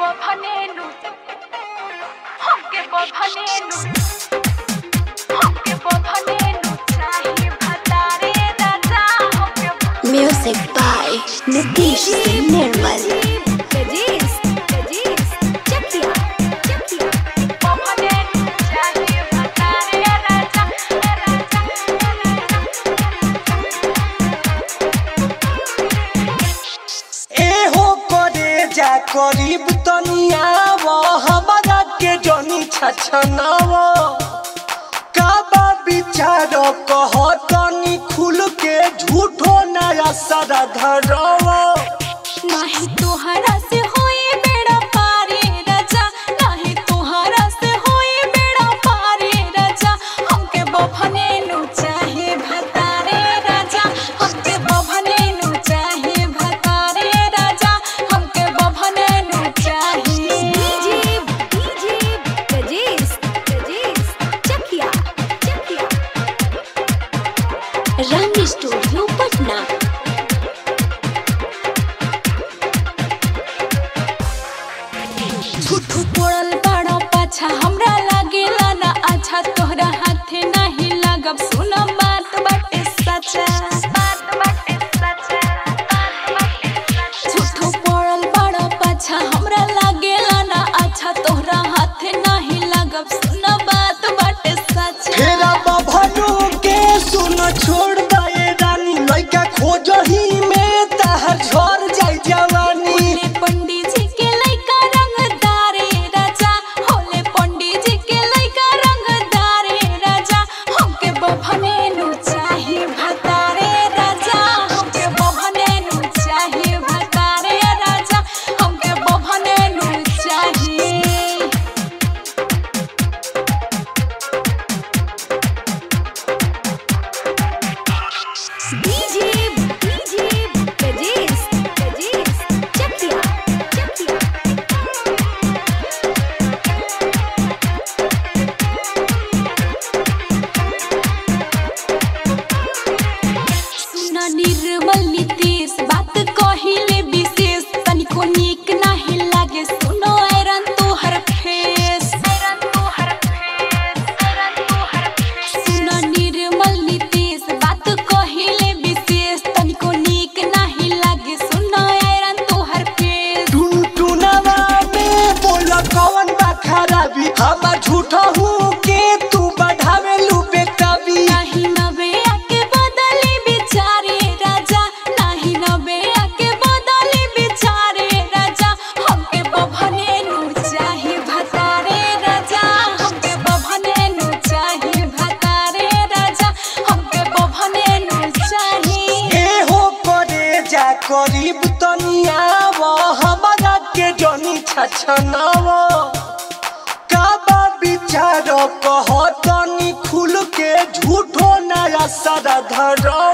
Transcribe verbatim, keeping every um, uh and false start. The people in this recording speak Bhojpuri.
Music by Nitish Singh Nirmal. करीब तनियावो हमारा के जनी छछनावो काबा विचार कह तनी खुल के झूठो नया सदा धरवो नहीं तोहरा से होए बेड़ा पारे राजा नहीं तोहरा से होए बेड़ा पारे राजा हमके बभने नु चाहे भतारे राजा हमके बभने नु चाहे भतारे राजा हमके बभने नु चाहे डीजे डीजे गजीस गजीस चकिया चकिया रंग स्टूडियो पटना। झूठू पड़ल बड़ा पाछा हमरा लागेला ना अच्छा तोहरा हाथे नहीं लागब सुन बात बाटे सच्चा बात बाटे सच्चा झूठू पड़ल बड़ा पाछा हमरा लागेला ना अच्छा तोहरा हाथे नहीं लागब सुन बात बाटे सच्चा फेरा बभनु के सुन छोड़ दे रानी लइका खोजही में तहर झर जाई जवानी पंडित जी के लइका रंगदारे राजा होले पंडित जी के लइका रंगदारे राजा हमके बभने नु चाहे भतारे राजा हमके बभने नु चाहे भतारे राजा हमके बभने नु चाहे डीजे डीजे गजीस गजीस चकिया चकिया सुना निर्मल नीतीश बात कहिले विशेष तनिको नीक नाही लागे सुनो ऐरन तोहर फेस ऐरन तोहर फेस ऐरन तोहर फेस सुना निर्मल नीतीश बात कहिले विशेष तनिको नीक नाही लागे सुनो ऐरन तोहर फेस टुनटुनवा में बोल कौन बा खराबी हम झूठा हूँ के तू बढ़ावे लू बेकबी नहीं नबे आके बदली बिचारे राजा नहीं नबे आके बदली बिचारे राजा हमके बभने नु चाहे भतारे राजा हमके बभने नु चाहे भतारे राजा हमके बभने नु चाहे ए हो करे जा करीब तनियावो हमारा के जनी छछनावो काबा विचार कह तनी खुल के झूठो नया सदा धर